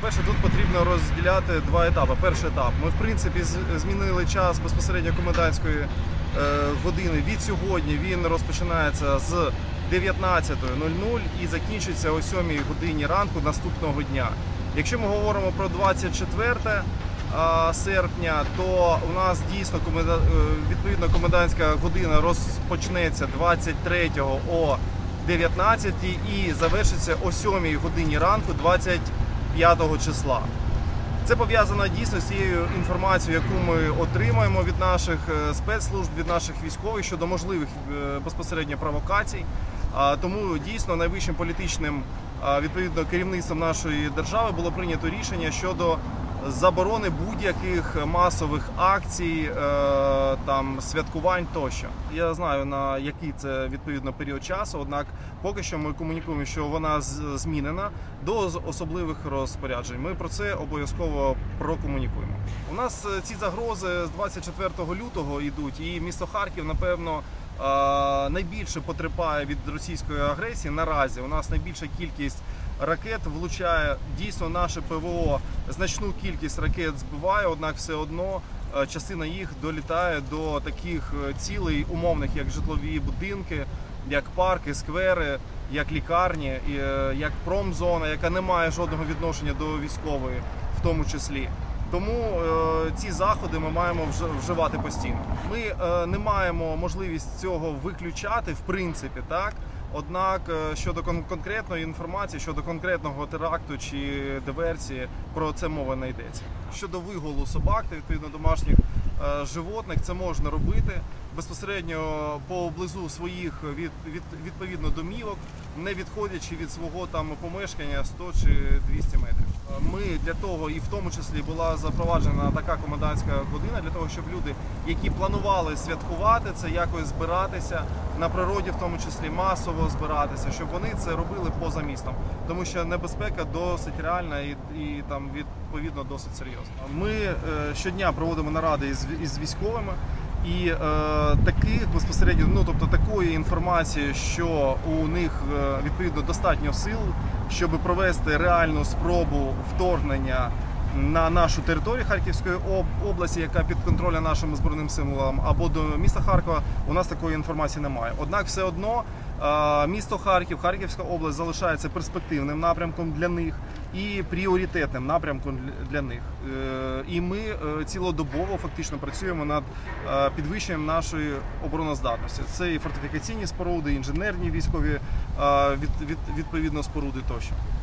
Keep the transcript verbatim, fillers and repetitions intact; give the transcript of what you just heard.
По-перше, тут потрібно розділяти два етапи. Перший етап. Ми, в принципі, змінили час безпосередньо комендантської е, години. Від сьогодні він розпочинається з дев'ятнадцятої нуль нуль і закінчиться о сьомій годині ранку наступного дня. Якщо ми говоримо про двадцять четверте серпня, то у нас дійсно відповідно комендантська година розпочнеться двадцять третього о дев'ятнадцятій і завершиться о сьомій годині ранку двадцять п'ятого числа. Це пов'язано дійсно з цією інформацією, яку ми отримаємо від наших спецслужб, від наших військових щодо можливих безпосередньо провокацій. Тому дійсно найвищим політичним відповідно керівництвом нашої держави було прийнято рішення щодо заборони будь-яких масових акцій, там, святкувань тощо. Я знаю, на який це відповідно період часу, однак поки що ми комунікуємо, що вона змінена до особливих розпоряджень. Ми про це обов'язково прокомунікуємо. У нас ці загрози з двадцять четвертого лютого йдуть, і місто Харків, напевно, найбільше потерпає від російської агресії наразі. У нас найбільша кількість ракет влучає, дійсно наше ПВО значну кількість ракет збиває, однак все одно частина їх долітає до таких цілей умовних, як житлові будинки, як парки, сквери, як лікарні, як промзона, яка не має жодного відношення до військової в тому числі. Тому е, ці заходи ми маємо вживати постійно. Ми е, не маємо можливість цього виключати, в принципі, так? Однак щодо кон конкретної інформації, щодо конкретного теракту чи диверсії, про це мова не йдеться. Щодо вигулу собак та відповідно домашніх е, животних, це можна робити безпосередньо поблизу своїх від, від, відповідно домівок, не відходячи від свого там помешкання сто чи двісті метрів. Ми для того, і в тому числі була запроваджена така комендантська година, для того, щоб люди, які планували святкувати це, якось збиратися на природі, в тому числі масово збиратися, щоб вони це робили поза містом. Тому що небезпека досить реальна і, і там відповідно досить серйозна. Ми е, щодня проводимо наради із, із військовими. І е, таких безпосередньо, ну тобто такої інформації, що у них е, відповідно достатньо сил, щоб провести реальну спробу вторгнення на нашу територію Харківської області, яка під контролем нашим збройним силам, або до міста Харкова, у нас такої інформації немає. Однак все одно е, місто Харків, Харківська область залишається перспективним напрямком для них і пріоритетним напрямком для них. Е, і ми е, цілодобово фактично працюємо над е, підвищенням нашої обороноздатності. Це і фортифікаційні споруди, інженерні військові е, від, від, відповідно споруди тощо.